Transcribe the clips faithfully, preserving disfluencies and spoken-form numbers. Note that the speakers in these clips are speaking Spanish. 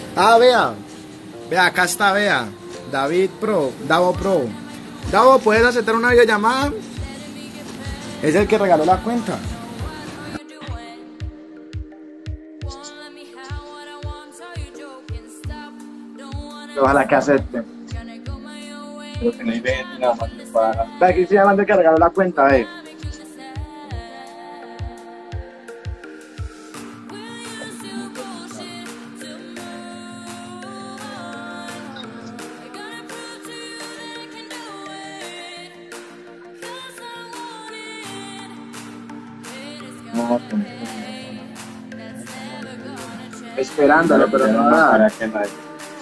Ah, vea. Vea, acá está, vea. David Pro, Davo Pro. Davo, ¿puedes aceptar una videollamada? Es el que regaló la cuenta. Ojalá que acepte. Pero que no hay venta nada más que para. Vea, aquí se llama el que regaló la cuenta, eh. No, Esperándolo, pero no nada. para que nadie.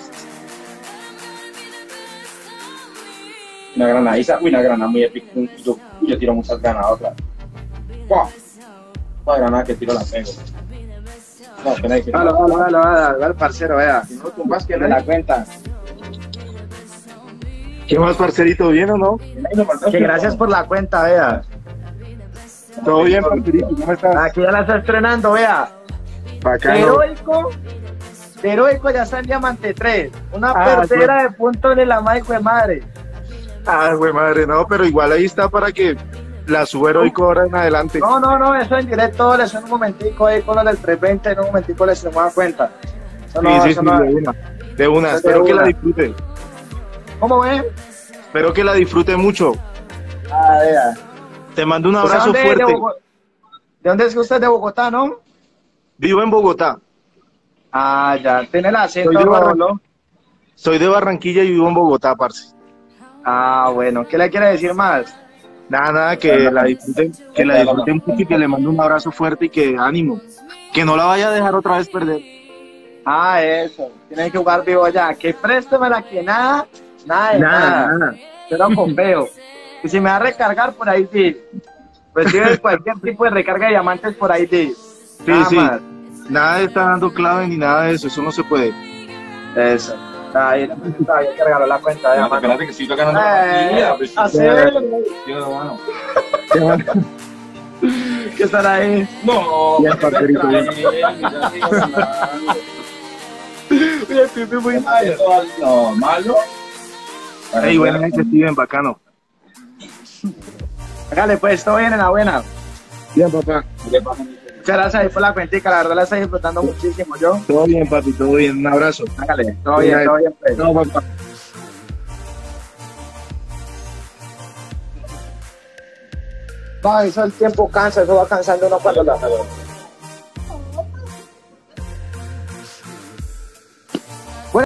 Una granadiza, uy, una granada muy épica. Yo, yo tiro muchas granadas, claro. ¡Wow! Una granada que tiro la pego. No, pena de que Dale, dale, dale, dale, dale, parcero, vea. Si no tumbas, que me la cuenta. ¿Qué más, parcerito? ¿Bien o no? Que gracias por la cuenta, vea. ¿Todo bien, parcerito? ¿Cómo estás? Aquí ya la está estrenando, vea. Bacano. Heroico. De Heroico ya está en Diamante tres. Una Ah, perdera de puntos de la madre de madre. Ah, güey, madre, no, pero igual ahí está para que la suba Heroico ahora en adelante. No, no, no, eso en directo les en un momentico ahí con lo del trescientos veinte, en un momentico les se da cuenta. Eso no, Sí, sí, eso sí, no- de una. De una, Eso espero de que una. la disfrute. ¿Cómo ven? Espero que la disfrute mucho. Ah, vea. Te mando un ¿Usted abrazo dónde es? fuerte. ¿De, Bogo- ¿De dónde es que usted es? De Bogotá, no? Vivo en Bogotá. Ah, ya, tiene el acento Soy de rojo, Barranquilla. ¿no? Soy de Barranquilla y vivo en Bogotá, parce. Ah, bueno, ¿qué le quiere decir más? Nada, nada, que la disfruten, que la disfruten mucho y que le mando un abrazo fuerte y que ánimo. Que no la vaya a dejar otra vez perder. Ah, eso, tiene que jugar vivo ya. Que préstemela, que nada, nada de nada. Pero con feo. Y si me va a recargar, por ahí sí. Recibe cualquier tipo de recarga de diamantes por ahí sí. Sí, Nada sí. más. Nada de estar dando clave ni nada de eso, eso no se puede. Eso. Ahí, ahí que regaló la cuenta de No, diamantes. espérate que estoy ganando la Eh, partida. Pues, sí, así tío, mano. que están ahí. No, Ya, parcerito, trae, ya. mira, digo, nada. Oye, Pipi, muy malo. No, malo. Ey, buena gente, Steven, bacano. Hágale, pues, todo bien en la buena. Bien, papá. Muchas gracias ahí por la cuentica, la verdad la estoy disfrutando muchísimo yo. Todo bien, papi, todo bien. Un abrazo. Hágale, todo bien, todo bien, pues. No, papá. No, eso el tiempo cansa, eso va cansando uno cuando la...